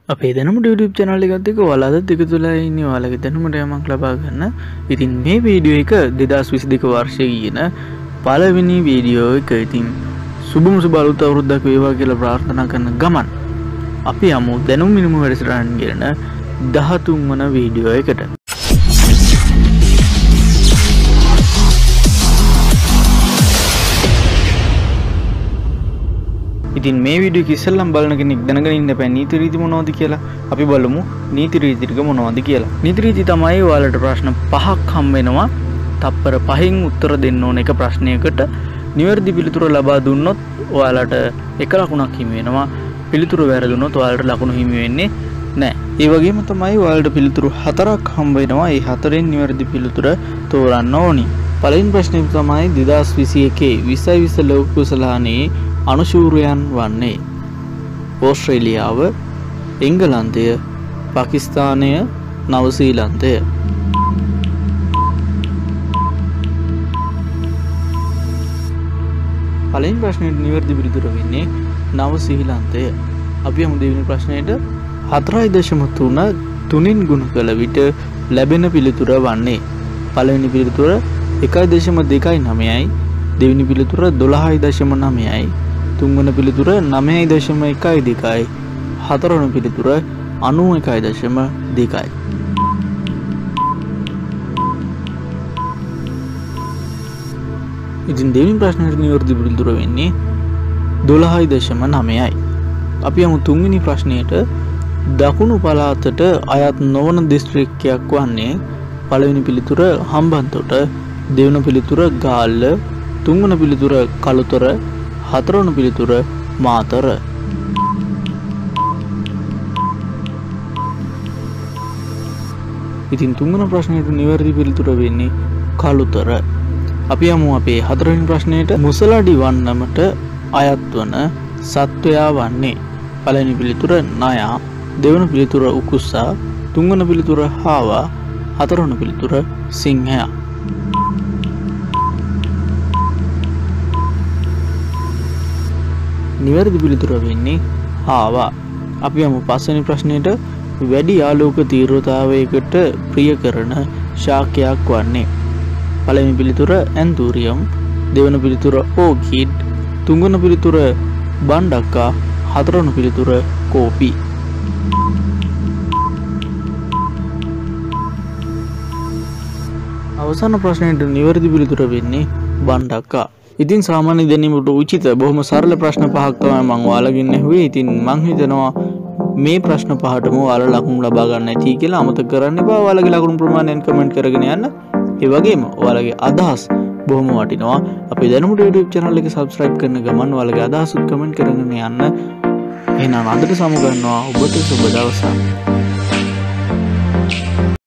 අපේ දැනුමට YouTube channel එකත් එක්ක ඔයාලත් එකතු වෙලා ඉන්නේ ඔයාලගේ දැනුමට යමක් ලබා ගන්න. ඉතින් මේ වීඩියෝ එක 2022 වර්ෂයේ කියන පළවෙනි වීඩියෝ එක. ඉතින් සුබම සුබ අලුත් අවුරුද්දක් වේවා කියලා ප්‍රාර්ථනා කරන ගමන් අපි යමු දැනුම මිනුම වැඩසටහන කියන 13 වන වීඩියෝ එකට. ඉතින් මේ වීඩියෝ එක ඉස්සෙල්ලම බලන කෙනෙක් දැනගෙන ඉන්න බෑ නීති රීති මොනවද කියලා. අපි බලමු නීති රීති ටික මොනවද කියලා. නීති රීති තමයි ඔයාලට ප්‍රශ්න 5ක් හම්බ වෙනවා. තප්පර 5න් උත්තර දෙන්න ඕන එක ප්‍රශ්නයකට. නිවැරදි පිළිතුර ලබා දුන්නොත් ඔයාලට 1 ලකුණක් හිමි වෙනවා. පිළිතුර වැරදුනොත් ඔයාලට ලකුණු හිමි වෙන්නේ නැහැ. ඒ වගේම තමයි ඔයාලට පිළිතුරු 4ක් හම්බ වෙනවා. ඒ 4න් නිවැරදි පිළිතුර තෝරන්න ඕනි. පළවෙනි ප්‍රශ්නේ තමයි 2021 2020 ලෝක කුසලානේ අනුශූරයන් වන්නේ ඕස්ට්‍රේලියාව, එංගලන්තය, පාකිස්තානය, නවසීලන්තය. පළවෙනි ප්‍රශ්නෙට නිවැරදි පිළිතුර වෙන්නේ නවසීලන්තය. අපි යමු දෙවෙනි ප්‍රශ්නෙට. 4.3 3න් ගුණ කළ විට ලැබෙන පිළිතුර වන්නේ පළවෙනි පිළිතුර 1.29යි, දෙවෙනි පිළිතුර 12.9යි, තුන්වන පිළිතුර 9.12යි, හතරවන පිළිතුර 91.2යි. ඉතින් දෙවෙනි ප්‍රශ්නෙට නිවැරදි පිළිතුර වෙන්නේ 12.9යි. අපි යමු තුන්වෙනි ප්‍රශ්නයට. දකුණු පළාතට අයත් නොවන දිස්ත්‍රික්කයක් වන්නේ පළවෙනි පිළිතුර හම්බන්තොට, දෙවන පිළිතුර ගාල්ල, තුන්වන පිළිතුර කළුතර, හතරවන පිළිතුර මාතර. ඉතින් තුන්වන ප්‍රශ්නයට නිවැරදි පිළිතුර වෙන්නේ කළුතර. අපි යමු අපේ හතරවෙනි ප්‍රශ්නයට. මුසලඩි වන්නමට අයත් වන සත්වයා වන්නේ පළවෙනි පිළිතුර නයා, දෙවන පිළිතුර උකුස්සා, තුන්වන පිළිතුර හාවා, හතරවන පිළිතුර සිංහයා. නිවැරදි පිළිතුර වෙන්නේ හාවා. අපි යමු පස්වෙනි ප්‍රශ්නයට. වැඩි ආලෝක තීව්‍රතාවයකට ප්‍රිය කරන ශාකයක් වන්නේ පළවෙනි පිළිතුර ඇන්තූරියම්, දෙවන පිළිතුර ඕකිඩ්, තුන්වන පිළිතුර බණ්ඩක්කා, හතරවන පිළිතුර කෝපි. අවසාන ප්‍රශ්නයට නිවැරදි පිළිතුර වෙන්නේ බණ්ඩක්කා. ඉතින් සාමාන්‍ය දැනීමට උචිත බොහොම සරල ප්‍රශ්න 5ක් තමයි මම ඔයාලගෙන් ඇහුවේ. ඉතින් මම හිතනවා මේ ප්‍රශ්න 5ටම ඔයාලා ලකුණු ලබා ගන්න ඇති කියලා. අමතක කරන්න එපා ඔයාලගේ ලකුණු ප්‍රමාණයෙන් කමෙන්ට් කරගෙන යන්න. ඒ වගේම ඔයාලගේ අදහස් බොහොම වටිනවා. අපේ දැනුමට YouTube channel එක subscribe කරන ගමන් ඔයාලගේ අදහස් උත් කමෙන්ට් කරගෙන යන්න. එහෙනම් අදට සමු ගන්නවා. ඔබට සුබ දවසක්.